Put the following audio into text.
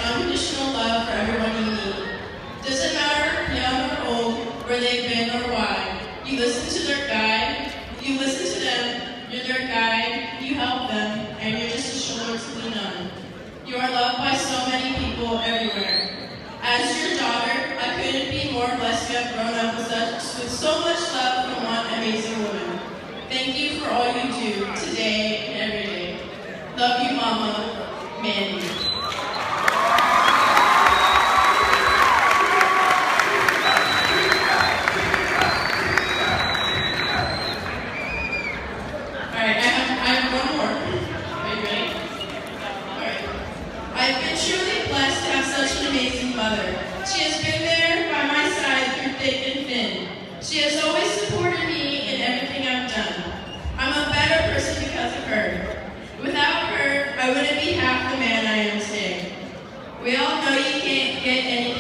unconditional love for everyone you meet. Doesn't matter young or old, where they've been or why. You listen to their guide, you listen to them, you're their guide, you help them, and you're just a shoulder to lean on. You are loved by so many people everywhere. As your daughter, I couldn't be more blessed to have grown up with so much love from one amazing woman. Thank you for all you do today and every day. Love you, Mama, Mandy. She has been there by my side through thick and thin. She has always supported me in everything I've done. I'm a better person because of her. Without her, I wouldn't be half the man I am today. We all know you can't get any